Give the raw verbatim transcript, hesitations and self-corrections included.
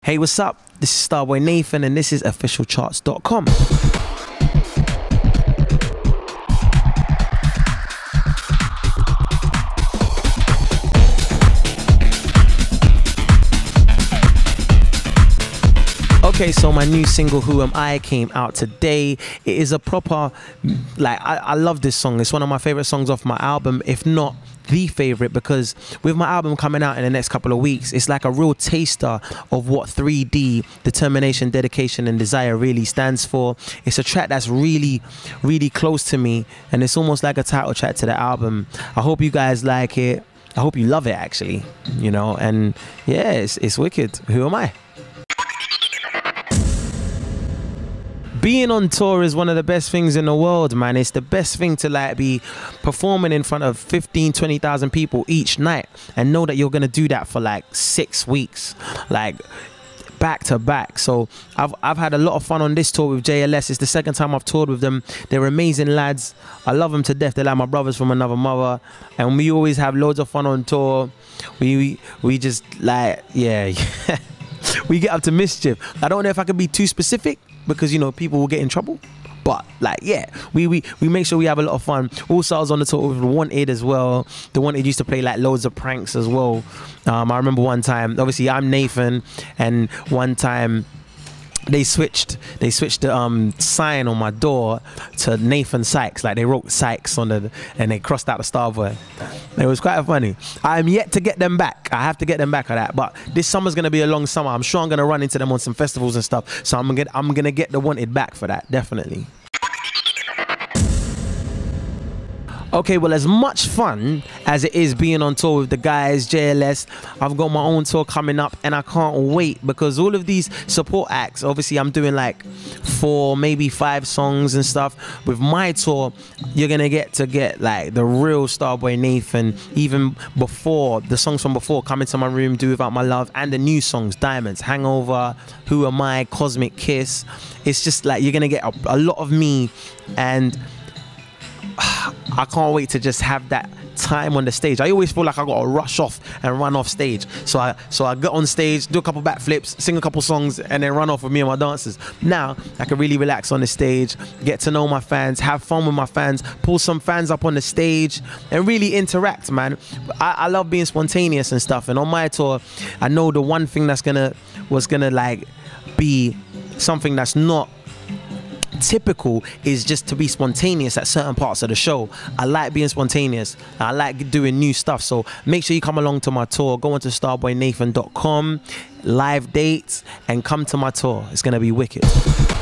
Hey, what's up? This is Starboy Nathan and this is official charts dot com. Okay, so my new single, Who Am I, came out today. It is a proper, like, I, I love this song. It's one of my favorite songs off my album, if not the favorite, because with my album coming out in the next couple of weeks, it's like a real taster of what three D, determination, dedication, and desire really stands for. It's a track that's really, really close to me, and it's almost like a title track to the album. I hope you guys like it. I hope you love it, actually, you know, and yeah, it's, it's wicked. Who am I? Being on tour is one of the best things in the world, man. It's the best thing to like be performing in front of fifteen, twenty thousand people each night and know that you're gonna do that for like six weeks, like back to back. So I've, I've had a lot of fun on this tour with J L S. It's the second time I've toured with them. They're amazing lads. I love them to death. They're like my brothers from another mother. And we always have loads of fun on tour. We, we, we just like, yeah, yeah. We get up to mischief. I don't know if I could be too specific, because you know people will get in trouble, but like yeah, we we we make sure we have a lot of fun. Also, I was on the tour with The Wanted as well. The Wanted used to play like loads of pranks as well. um I remember one time, obviously I'm Nathan, and one time they switched they switched the um sign on my door to Nathan Sykes. Like they wrote Sykes on the, and they crossed out the Starboy. It was quite funny. I'm yet to get them back. I have to get them back on that. But this summer's gonna be a long summer. I'm sure I'm gonna run into them on some festivals and stuff. So I'm gonna get I'm gonna get The Wanted back for that, definitely. Okay, well, as much fun as it is being on tour with the guys, J L S, I've got my own tour coming up and I can't wait, because all of these support acts, obviously I'm doing like four, maybe five songs and stuff. With my tour, you're gonna get to get like the real Starboy Nathan, even before, the songs from before, Come Into My Room, Do Without My Love, and the new songs, Diamonds, Hangover, Who Am I, Cosmic Kiss. It's just like, you're gonna get a, a lot of me, and I can't wait to just have that time on the stage. I always feel like I gotta rush off and run off stage. So I so I get on stage, do a couple backflips, sing a couple songs, and then run off with me and my dancers. Now I can really relax on the stage, get to know my fans, have fun with my fans, pull some fans up on the stage, and really interact, man. I, I love being spontaneous and stuff. And on my tour, I know the one thing that's gonna was gonna like be something that's not typical is just to be spontaneous at certain parts of the show. I like being spontaneous. I like doing new stuff. So make sure you come along to my tour. Go on to starboy nathan dot com, live dates, and come to my tour. It's gonna be wicked.